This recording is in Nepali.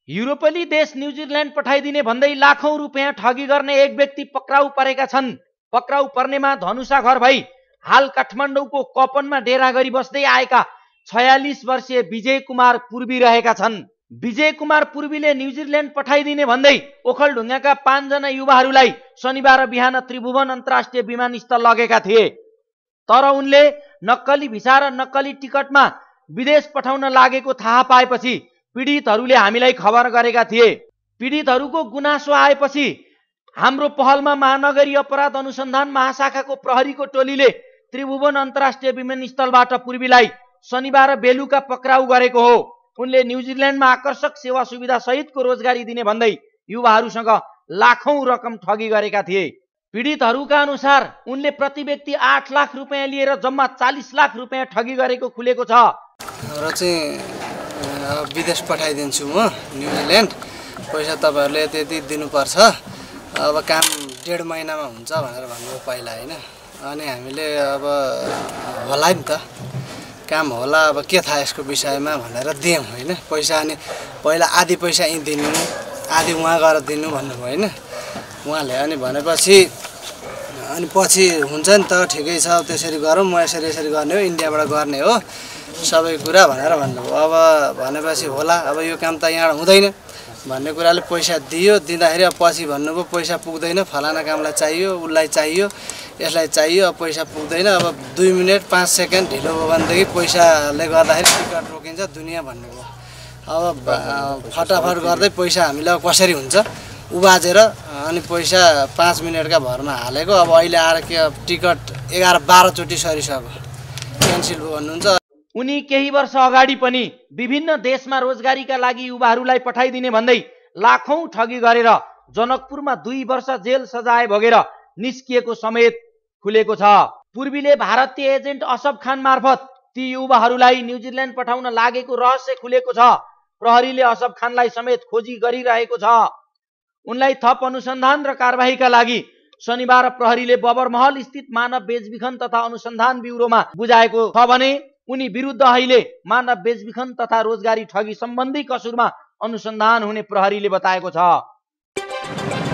युरोपेली देश न्युजिल्यान्ड पठाइदिने भन्दै लाखौं रुपियाँ ठगी गर्ने एक व्यक्ति पक्राउ परेका छन्। पक्राउ पर्नेमा धनुषा घर भई हाल काठमाडौँको कपनमा डेरा गरी बस्दै आएका 46 वर्षीय विजय कुमार पूर्वी रहेका छन्। विजय कुमार पूर्वीले न्युजिल्यान्ड पठाइदिने भन्दै ओखलढुङ्गाका 5 जना युवाहरूलाई शनिबार बिहान त्रिभुवन अन्तर्राष्ट्रिय विमानस्थल लगेका थिए। तर उनले नक्कली भिसा र नक्कली टिकटमा विदेश पठाउन लागेको थाहा पाएपछि पीडितहरूले हामीलाई खबर गरेका थिए। पीडितहरूको गुनासो आएपछि हाम्रो पहलमा महानगरी अपराध अनुसन्धान महाशाखाको प्रहरीको टोलीले त्रिभुवन अन्तर्राष्ट्रिय विमानस्थलबाट पूर्वीलाई शनिबार बेलुका पक्राउ गरेको हो। उनले न्युजिल्यान्डमा आकर्षक सेवा सुविधा सहितको रोजगारी दिने भन्दै युवाहरूसँग लाखौं रकम ठगी गरेका थिए। पीडितहरूका अनुसार उनले प्रति व्यक्ति 8 लाख रुपियाँ लिएर जम्मा 40 लाख रुपियाँ ठगी गरेको खुलेको छ। र चाहिँ विदेश पठाइदिन्छु म न्युजिल्यान्ड, पैसा तपाईहरुले यति दिनुपर्छ, अब काम 1.5 महिनामा हुन्छ भनेर भन्नुभयो पहिला हैन। अनि हामीले अब होला नि त काम होला, अब के थाहा यसको विषयमा भनेर दियौं हैन पैसा। अनि पहिला आधी पैसा यहीँ दिनु, आधी उहाँ गएर दिनु भन्नुभयो हैन उहाँले। अनि भनेपछि अनि पछि हुन्छ नि त ठिकै छ त्यसरी गरौँ, म यसरी गर्ने हो, इन्डियाबाट गर्ने हो सबै कुरा भनेर भन्नुभयो। अब भनेपछि होला, अब यो काम त यहाँ हुँदैन भन्ने कुराले पैसा दियो। दिँदाखेरि अब पछि भन्नुभयो पैसा पुग्दैन, फलाना कामलाई चाहियो, उसलाई चाहियो, यसलाई चाहियो, अब पैसा पुग्दैन, अब 2 मिनेट 5 सेकेन्ड ढिलो भयो भनेदेखि पैसाले गर्दाखेरि टिकट रोकिन्छ दुनियाँ भन्नुभयो। अब फटाफट गर्दै पैसा हामीलाई कसरी हुन्छ उबाजेर अनि पैसा 5 मिनेटका भरमा हालेको। अब अहिले आएर के टिकट 11-12 चोटि सरिसक्यो, क्यान्सिल भयो भन्नुहुन्छ। उनी केही वर्ष अगाडि पनि विभिन्न देशमा रोजगारीका लागि युवाहरूलाई पठाइदिने भन्दै लाखौं ठगी गरेर जनकपुरमा 2 वर्ष जेल सजाय भोगेर निस्किएको समेत खुलेको छ। पूर्वीले भारतीय एजेन्ट असफ खान मार्फत ती युवाहरूलाई न्युजिल्यान्ड पठाउन लागेको रहस्य खुलेको छ। प्रहरीले असफ खानलाई समेत खोजी गरिरहेको छ। उनलाई थप अनुसन्धान र कारबाहीका लागि शनिबार प्रहरीले बबरमहल स्थित मानव बेचबिखन तथा अनुसन्धान ब्युरोमा बुझाएको छ भने उनी विरुद्ध अहिले मानव बेचबिखन तथा रोजगारी ठगी सम्बन्धी कसुरमा अनुसन्धान हुने प्रहरीले बताएको छ।